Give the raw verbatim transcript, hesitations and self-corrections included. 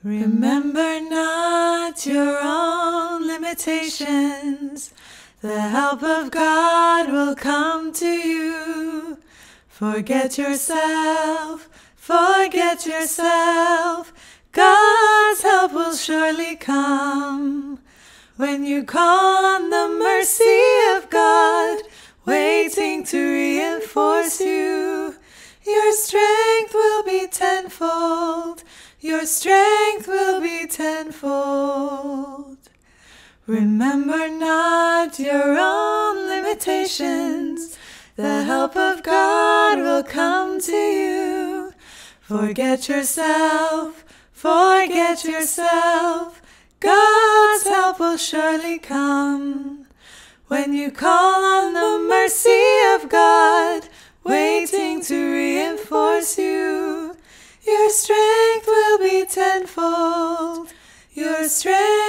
Remember not your own limitations. The help of God will come to you. Forget yourself, forget yourself. God's help will surely come. When you call on the mercy of God, waiting to reinforce you, your strength will be tenfold. Your strength will be tenfold. Remember not your own limitations. The help of God will come to you. Forget yourself, forget yourself. God's help will surely come. When you call on the mercy of God, waiting to reinforce you, your strength will be tenfold. Your strength